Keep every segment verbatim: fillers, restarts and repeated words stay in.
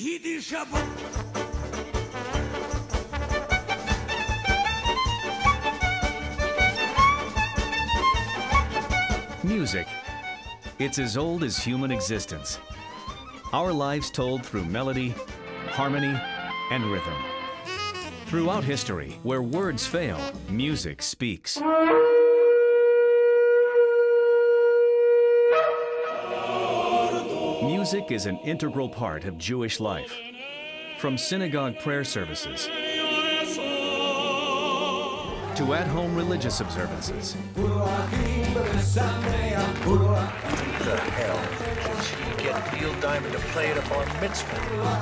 Music. It's as old as human existence. Our lives told through melody, harmony, and rhythm. Throughout history, where words fail, music speaks. Music is an integral part of Jewish life. From synagogue prayer services to at-home religious observances. What the hell did she get Neil Diamond to play it upon mitzvah?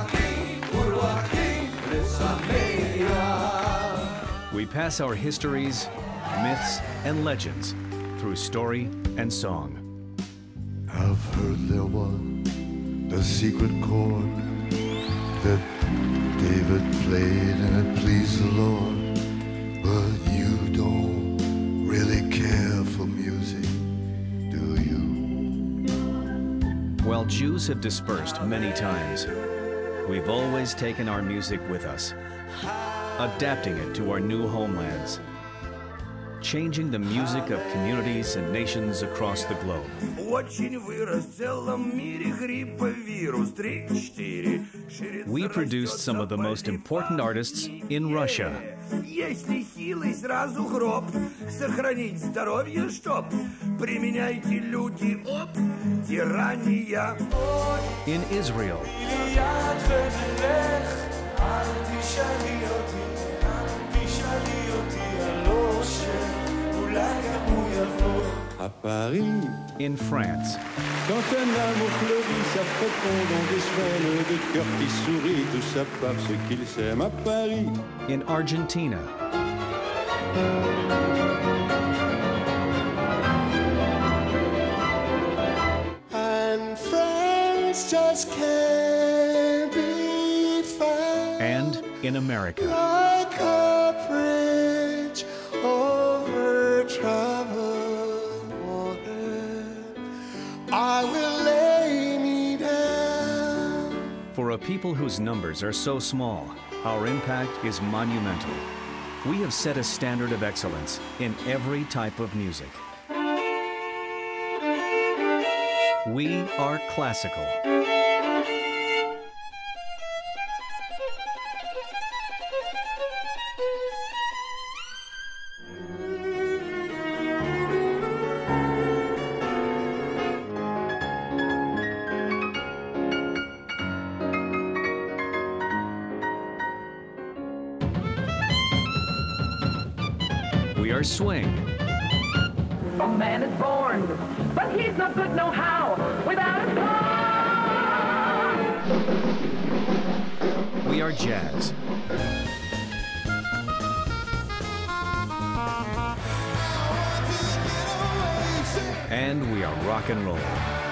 We pass our histories, myths, and legends through story and song. I've heard there was a secret chord that David played and it pleased the Lord. But you don't really care for music, do you? While Jews have dispersed many times, we've always taken our music with us, adapting it to our new homelands, changing the music of communities and nations across the globe. We produced some of the most important artists in Russia, in Israel, in France, quand un amour fleurit, ça féconde dans des semaines de cœur qui sourit, tout ça parce qu'ils s'aiment à Paris. in Argentina, And France just can't be found and in America. like a bridge over troubled water. I will lay me down. For a people whose numbers are so small, our impact is monumental. We have set a standard of excellence in every type of music. We are classical. We are swing. A man is born, but he's no good no how without a song. We are jazz. And we are rock and roll.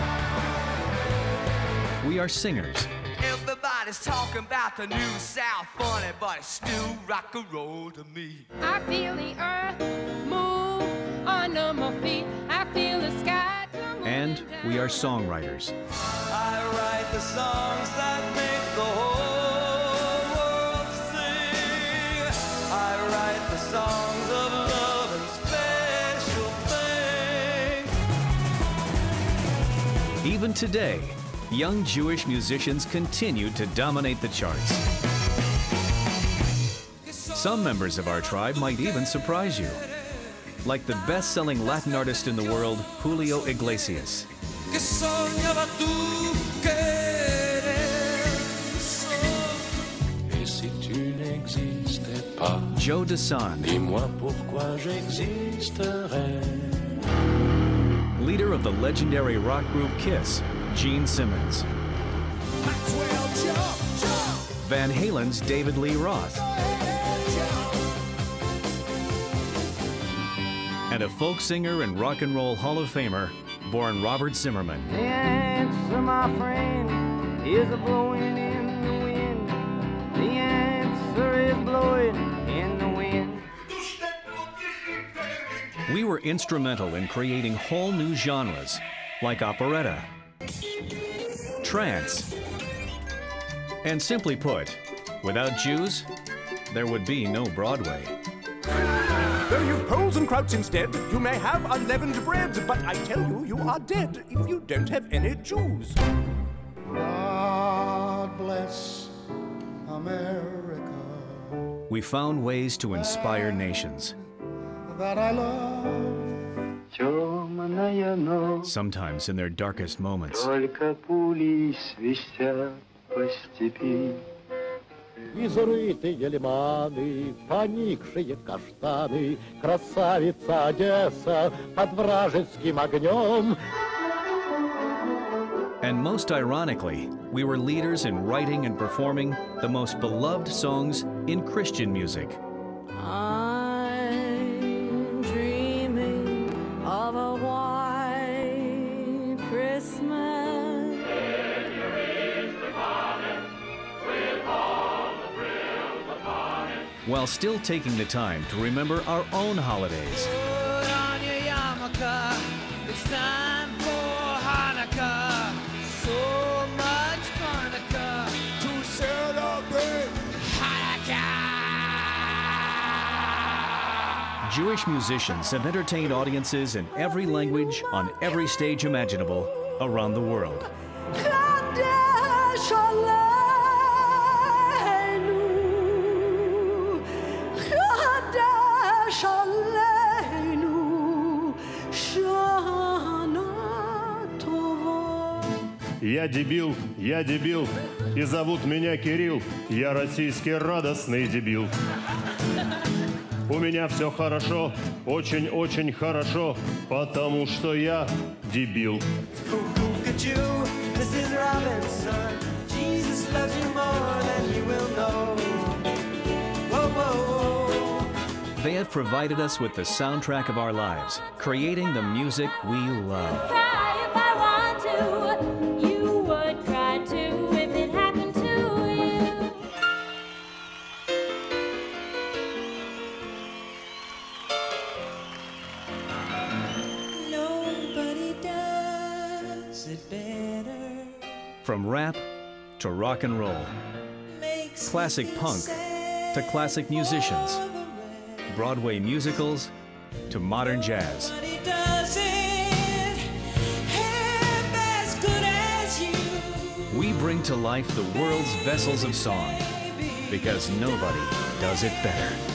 We are singers. Everybody's talking about the new South funny, but it's still rock and roll to me. I feel the earth move under my feet. I feel the sky tumble And we are songwriters. I write the songs that make the whole world sing. I write the songs of love and special things. Even today, young Jewish musicians continue to dominate the charts. Some members of our tribe might even surprise you, like the best-selling Latin artist in the world, Julio Iglesias. Joe Dassin, leader of the legendary rock group Kiss, Gene Simmons. Van Halen's David Lee Roth. And a folk singer and rock and roll Hall of Famer, born Robert Zimmerman. The answer, my friend, is a blowing in the wind. The answer is blowing in the wind. We were instrumental in creating whole new genres, like operetta, trance, And simply put, without Jews, there would be no Broadway. Though you've poles and krauts instead, you may have unleavened bread, but I tell you, you are dead if you don't have any Jews. God bless America We found ways to inspire nations. that I love. Темная ночь, Sometimes in their darkest moments. только пули свистят по степи. Изрытые лиманы, поникшие каштаны, красавица Одесса под вражеским огнем. And most ironically, we were leaders in writing and performing the most beloved songs in Christian music. I'm dreaming of a white Christmas. While still taking the time to remember our own holidays. Put on your yarmulke, it's time for Hanukkah. So much Hanukkah to celebrate Hanukkah. Jewish musicians have entertained audiences in every language on every stage imaginable around the world. Я дебил, я дебил, и зовут меня Кирилл, я российский радостный дебил. У меня все хорошо, очень-очень хорошо, потому что я дебил. They have provided us with the soundtrack of our lives, creating the music we love. Cry if I want to, you would cry too if it happened to you. Nobody does it better. From rap to rock and roll, classic punk to classic musicians, Broadway musicals to modern jazz. Nobody does it half as good as you. We bring to life the world's vessels of song because nobody does it better.